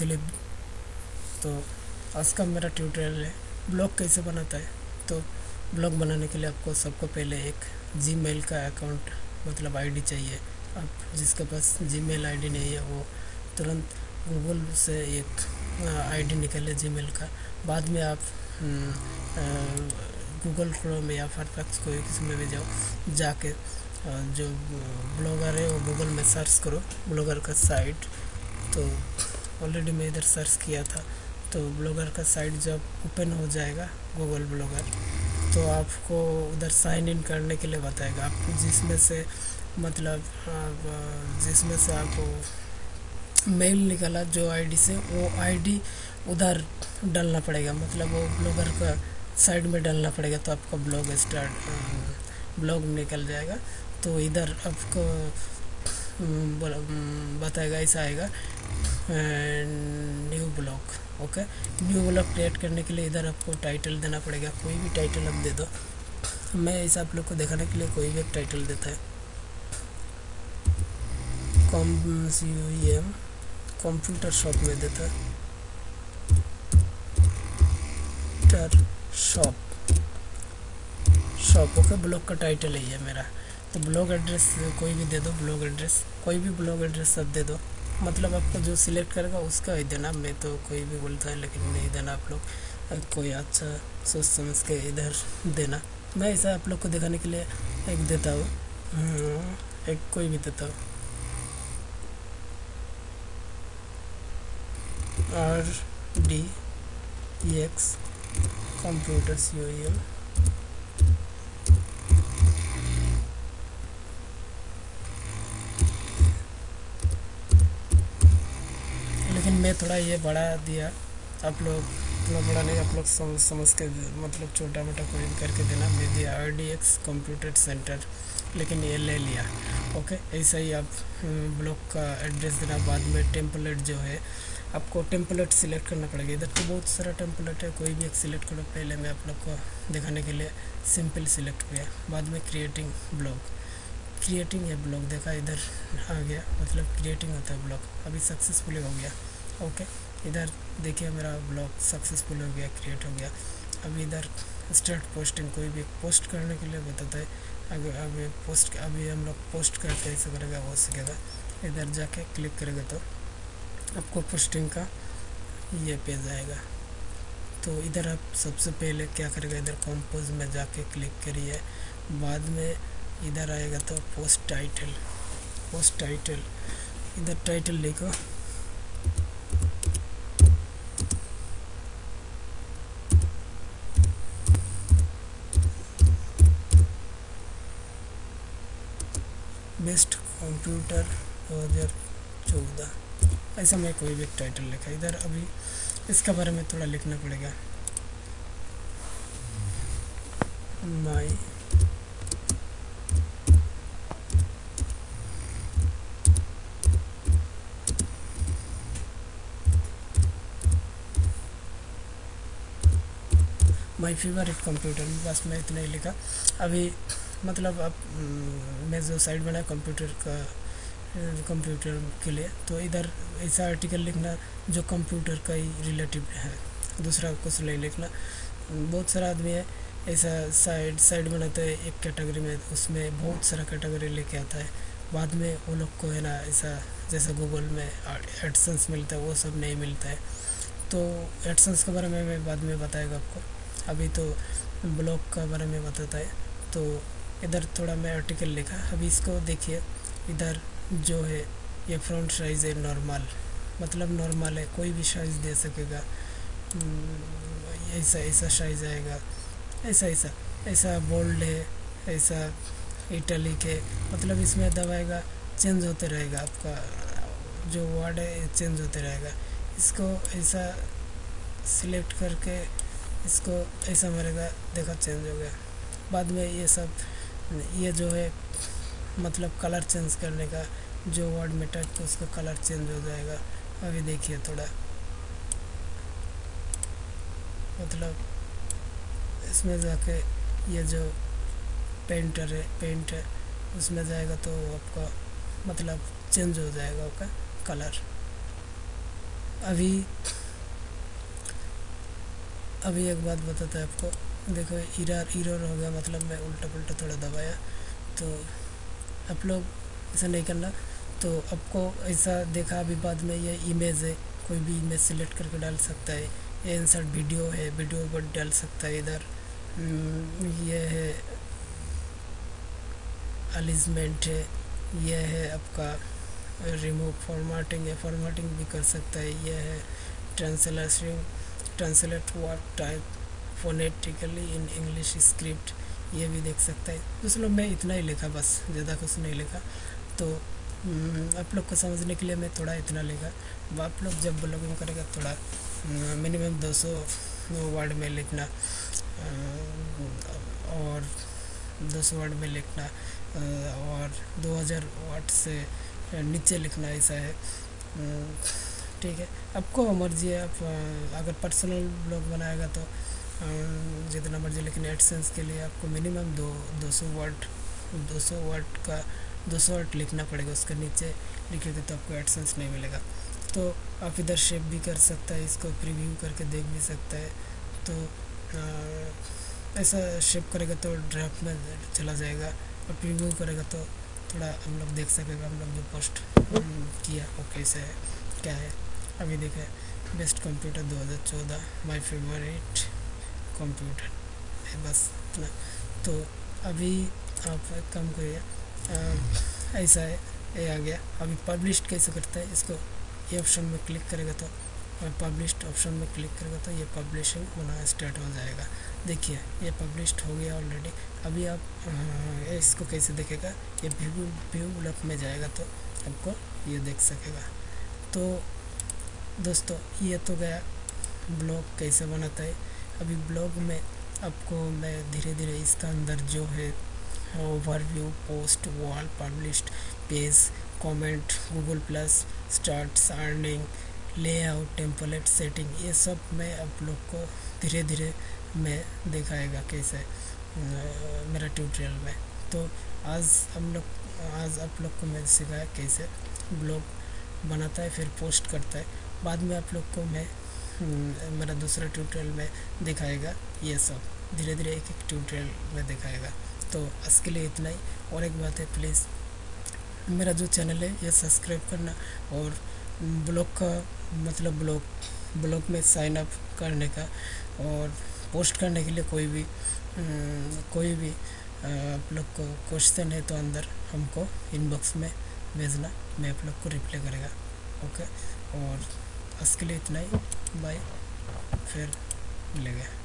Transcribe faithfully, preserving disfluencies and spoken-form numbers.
Clip. तो आज का मेरा ट्यूटोरियल है ब्लॉग कैसे बनाता है। तो ब्लॉग बनाने के लिए आपको सबको पहले एक जीमेल का अकाउंट मतलब आईडी चाहिए। आप जिसके पास जीमेल आईडी नहीं है वो तुरंत गूगल से एक आईडी निकाले जीमेल का। बाद में आप गूगल क्रोम या फायरफॉक्स कोई किसी में भी जाओ, जाके जो ब्लॉगर है वो गूगल में सर्च करो ब्लॉगर का साइट। तो ऑलरेडी मैं इधर सर्च किया था, तो ब्लॉगर का साइट जब ओपन हो जाएगा गूगल ब्लॉगर, तो आपको उधर साइन इन करने के लिए बताएगा। आपको जिसमें से मतलब जिसमें से आपको मेल निकाला जो आईडी से, वो आईडी उधर डालना पड़ेगा, मतलब वो ब्लॉगर का साइड में डालना पड़ेगा। तो आपका ब्लॉग स्टार्ट ब्लॉग निकल जाएगा। तो इधर आपको बताएगा, ऐसा आएगा new blog. Okay, new blog create करने के लिए इधर आपको टाइटल देना पड़ेगा। कोई भी टाइटल आप दे दो। मैं ऐसा आप लोग को दिखाने के लिए कोई भी एक टाइटल देता है। Com C U M computer shop में देता है, शॉप शॉप ओके, ब्लॉग का टाइटल ही है मेरा। तो ब्लॉग एड्रेस कोई भी दे दो, ब्लॉग एड्रेस कोई भी ब्लॉग एड्रेस सब दे दो, मतलब आपको जो सिलेक्ट करेगा उसका ही देना। मैं तो कोई भी बोलता है लेकिन नहीं देना, आप लोग कोई अच्छा सोच समझ के इधर देना। मैं ऐसा आप लोग को दिखाने के लिए एक देता हूँ, एक कोई भी देता हूँ, R D X computer C O M. लेकिन मैं थोड़ा ये बढ़ा दिया, आप लोग इतना बड़ा नहीं, आप लोग समझ समझ के मतलब छोटा मोटा कोई भी करके देना। मैं दिया R D X computer centre, लेकिन ये ले लिया। ओके, ऐसा ही आप ब्लॉग का एड्रेस देना। बाद में टेम्पलेट जो है आपको टेम्पलेट सिलेक्ट करना पड़ेगा। इधर तो बहुत सारा टेम्पलेट है, कोई भी एक सिलेक्ट करो। पहले मैं आप लोग को दिखाने के लिए सिंपल सिलेक्ट किया। बाद में क्रिएटिंग ब्लॉग, क्रिएटिंग है ब्लॉग देखा इधर आ गया, मतलब क्रिएटिंग होता है ब्लॉग। अभी सक्सेसफुल हो गया। ओके, इधर देखिए मेरा ब्लॉग सक्सेसफुल हो गया, क्रिएट हो गया। अभी इधर स्टार्ट पोस्टिंग, कोई भी पोस्ट करने के लिए बताता है। अगर अभी पोस्ट अभी हम लोग पोस्ट करते ऐसे करेगा वो सीखेगा। इधर जाके क्लिक करेगा तो आपको पोस्टिंग का ये पेज आएगा। तो इधर आप सबसे पहले क्या करेगा, इधर कंपोज में जाके क्लिक करिए। बाद में इधर आएगा तो पोस्ट टाइटल, पोस्ट टाइटल इधर टाइटल लिखो। बेस्ट कंप्यूटर दो हज़ार चौदह, ऐसा मैं कोई भी टाइटल लिखा। इधर अभी इसके बारे में थोड़ा लिखना पड़ेगा। माई माई फेवरेट कंप्यूटर, बस मैं इतना ही लिखा। अभी मतलब अब मैं जो साइट बनाया कंप्यूटर का कंप्यूटर के लिए, तो इधर ऐसा आर्टिकल लिखना जो कंप्यूटर का ही रिलेटिव है, दूसरा कुछ नहीं लिखना। बहुत सारा आदमी है ऐसा साइड साइड बनाता है एक कैटेगरी में, उसमें बहुत सारा कैटेगरी लेके आता है। बाद में वो लोग को है ना ऐसा जैसा गूगल में एडसेंस मिलता है वो सब नहीं मिलता है। तो एडसेंस के बारे में मैं बाद में बताएगा आपको, अभी तो ब्लॉग का बारे में बताता है। तो इधर थोड़ा मैं आर्टिकल लिखा। अभी इसको देखिए, इधर जो है ये फ्रंट साइज़ है नॉर्मल, मतलब नॉर्मल है, कोई भी साइज़ दे सकेगा। ऐसा ऐसा साइज़ आएगा, ऐसा ऐसा ऐसा बोल्ड है, ऐसा इटैलिक है, मतलब इसमें दबाएगा चेंज होते रहेगा, आपका जो वर्ड है चेंज होते रहेगा। इसको ऐसा सिलेक्ट करके इसको ऐसा मारेगा, देखा चेंज हो गया। बाद में ये सब ये जो है मतलब कलर चेंज करने का, जो वर्ड में टाइप तो उसका कलर चेंज हो जाएगा। अभी देखिए थोड़ा मतलब इसमें जाके ये जो पेंटर है पेंट है उसमें जाएगा तो आपका मतलब चेंज हो जाएगा उसका कलर। अभी अभी एक बात बताता है आपको, देखो इरर इरर हो गया, मतलब मैं उल्टा पुल्टा थोड़ा दबाया, तो आप लोग ऐसा नहीं करना। तो आपको ऐसा देखा अभी बाद में ये इमेज है, कोई भी इमेज सिलेक्ट करके डाल सकता है। ये इंसर्ट वीडियो है, वीडियो पर डाल सकता है इधर। हम्म, ये है अलिजमेंट है, ये है आपका रिमूव फॉर्मेटिंग है, फॉर्मेटिंग भी कर सकता है। ये है translation, translate word type phonetically in English script, ये भी देख सकता है। दूसरों में इतना ही लिखा, बस ज़्यादा कुछ नहीं लिखा। तो हम्म, आप लोग को समझने के लिए मैं थोड़ा इतना लिखा। अब आप लोग जब ब्लॉगिंग करेगा थोड़ा मिनिमम दो सौ वर्ड में लिखना, अ, और दो सौ वर्ड में लिखना, अ, और दो हज़ार वर्ड से नीचे लिखना, ऐसा है। अ, ठीक है, आपको मर्जी है। आप अ, अगर पर्सनल ब्लॉग बनाएगा तो अ, जितना मर्जी, लेकिन एडसेंस के लिए आपको मिनिमम दो दो सौ वर्ड दो सौ वर्ड का दो सौ वर्ड लिखना पड़ेगा। उसके नीचे लिखेगा तो आपको एडसेंस नहीं मिलेगा। तो आप इधर शेप भी कर सकता है, इसको प्रीव्यू करके देख भी सकता है। तो अ, ऐसा शेप करेगा तो ड्राफ्ट में चला जाएगा, और प्रीव्यू करेगा तो थोड़ा हम लोग देख सकेगा हम लोग जो पोस्ट किया वो कैसे है, क्या है। अभी देखें, बेस्ट कंप्यूटर दो हज़ार चौदह, माय फेवरेट कंप्यूटर है, बस इतना। तो अभी आप एक काम करिए, अ, ऐसा है, ये आ गया। अभी पब्लिश कैसे करता है, इसको ये ऑप्शन में क्लिक करेगा तो पब्लिश्ड ऑप्शन में क्लिक करेगा तो ये पब्लिशिंग होना स्टार्ट हो जाएगा। देखिए ये पब्लिश्ड हो गया ऑलरेडी। अभी आप अ, इसको कैसे देखेगा, ये व्यू व्यू ब्लॉग में जाएगा तो आपको ये देख सकेगा। तो दोस्तों ये तो गया ब्लॉग कैसे बनाता है। अभी ब्लॉग में आपको मैं धीरे धीरे इसका अंदर जो है overview, post, wall, published, page, comment, Google plus, starts, earning, layout, template, setting, ये सब मैं आप लोग को धीरे धीरे मैं दिखाएगा कैसे अ, मेरा ट्यूटोरियल में। तो आज हम लोग आज आप लोग को मैं सिखाया कैसे ब्लॉग बनाता है, फिर पोस्ट करता है। बाद में आप लोग को मैं हम्म, मेरा दूसरा ट्यूटोरियल में दिखाएगा। ये सब धीरे धीरे एक एक ट्यूटोरियल में दिखाएगा। तो आज के लिए इतना ही। और एक बात है, प्लीज़ मेरा जो चैनल है ये सब्सक्राइब करना, और ब्लॉग का मतलब ब्लॉग ब्लॉग में साइन अप करने का, और पोस्ट करने के लिए कोई भी अम, कोई भी अ, आप लोग को क्वेश्चन है तो अंदर हमको इनबॉक्स में भेजना, मैं आप लोग को रिप्लाई करेगा। ओके, और आज के लिए इतना ही, बाय, फिर मिलेंगे।